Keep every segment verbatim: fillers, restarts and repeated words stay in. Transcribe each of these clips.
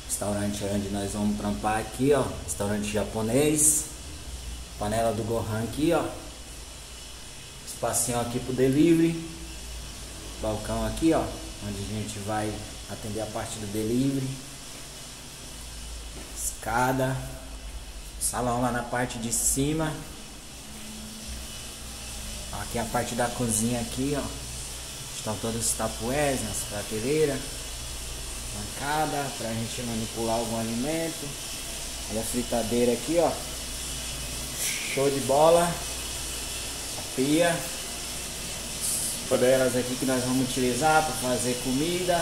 Restaurante onde nós vamos trampar aqui, ó. Restaurante japonês. Panela do Gohan aqui, ó. Espacinho aqui pro delivery. Balcão aqui, ó, onde a gente vai atender a parte do delivery. Escada. Salão lá na parte de cima. Aqui é a parte da cozinha aqui, ó. Estão todos os tapués nas prateleiras. Bancada pra gente manipular algum alimento. Olha a fritadeira aqui, ó. Show de bola. A pia. Panelas aqui que nós vamos utilizar para fazer comida.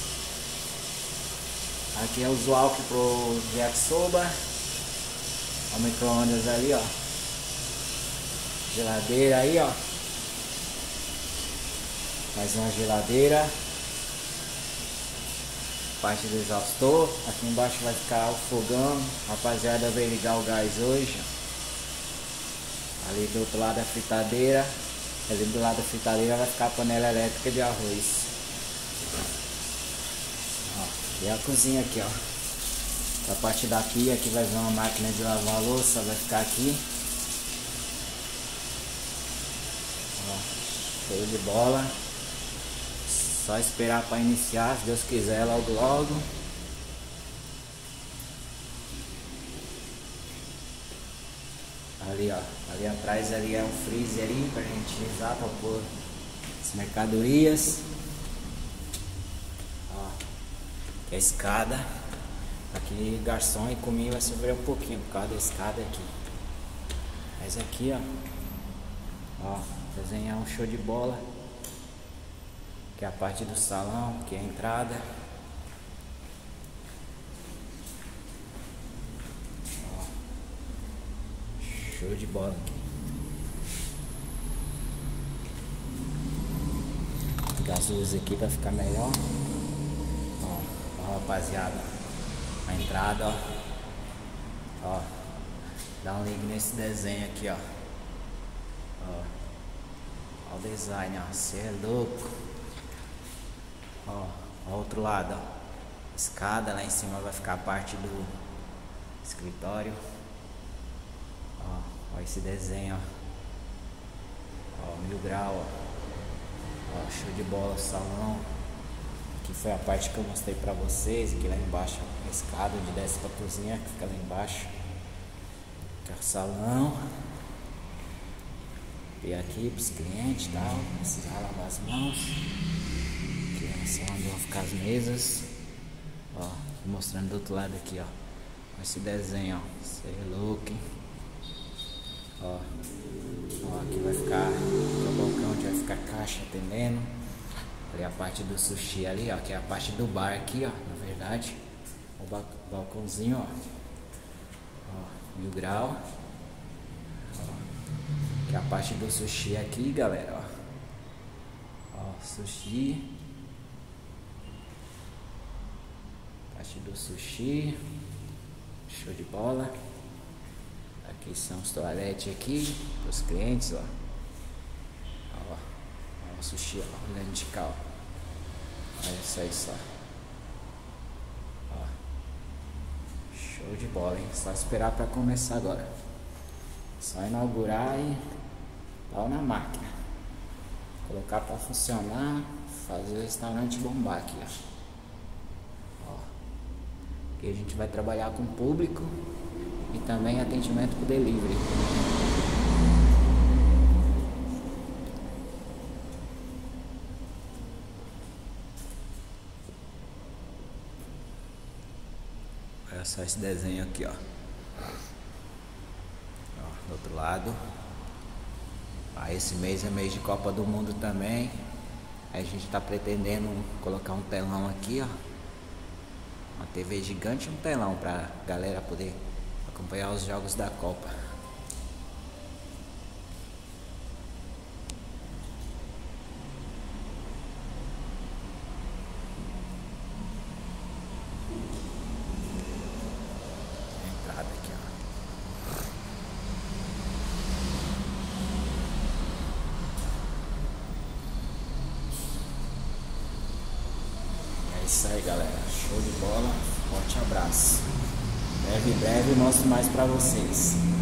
Aqui é o wok pro yakisoba. O micro-ondas ali, ó. Geladeira aí, ó. Mais uma geladeira. Parte do exaustor. Aqui embaixo vai ficar o fogão. Rapaziada, vai ligar o gás hoje. Ali do outro lado a fritadeira. Ali do lado da fritadeira vai ficar a panela elétrica de arroz. Ó, e a cozinha aqui, ó. A parte da pia aqui vai vir uma máquina de lavar a louça, vai ficar aqui. Ó, show de bola. Só esperar para iniciar, se Deus quiser, logo logo. Ali, ó, ali atrás ali é um freezer ali pra gente usar pra pôr as mercadorias. Ó, aqui é a escada. Aqui garçom e comigo vai sofrer um pouquinho por causa da escada aqui. Mas aqui, ó, ó, desenhar um show de bola. Aqui é a parte do salão, aqui é a entrada. Show de bola aqui. Ligar as luzes aqui pra ficar melhor. Ó, ó, rapaziada. A entrada, ó. Ó. Dá um link nesse desenho aqui, ó. Ó. Ó o design, ó. Cê é louco. Ó. Ó o outro lado, ó. Escada, lá em cima vai ficar a parte do escritório. Ó, ó esse desenho, ó. Ó, mil grau, ó. Ó, show de bola, salão. Aqui foi a parte que eu mostrei pra vocês. Aqui lá embaixo, a escada onde desce pra cozinha, que fica lá embaixo. Aqui é o salão. E aqui pros clientes e tal. Precisar lavar as mãos. Aqui é o salão onde vão ficar as mesas. Ó, mostrando do outro lado aqui, ó. Esse desenho, ó. Você é louco, hein? Ó, ó, aqui vai ficar o balcão onde vai ficar a caixa atendendo. Ali a parte do sushi ali, ó, que é a parte do bar aqui, ó, na verdade. O ba balcãozinho, ó. Ó, mil grau. Ó, que é a parte do sushi aqui, galera, ó. Ó, sushi. Parte do sushi. Show de bola. Aqui são os toaletes aqui, para os clientes, ó. Ó, ó o sushi, ó, olhando de cá, ó. Olha só isso, ó. Ó. Show de bola, hein? Só esperar para começar agora. Só inaugurar e pau na máquina. Colocar para funcionar, fazer o restaurante bombar aqui, ó. Ó. Aqui a gente vai trabalhar com o público. E também atendimento para o delivery. Olha só esse desenho aqui, ó. Ó, do outro lado. Ah, esse mês é mês de Copa do Mundo também. Aí a gente está pretendendo colocar um telão aqui, ó. Uma T V gigante e um telão para galera poder acompanhar os jogos da Copa. Entrada aqui, ó. É isso aí, galera. Show de bola. Forte abraço. Breve, breve mostro mais pra vocês.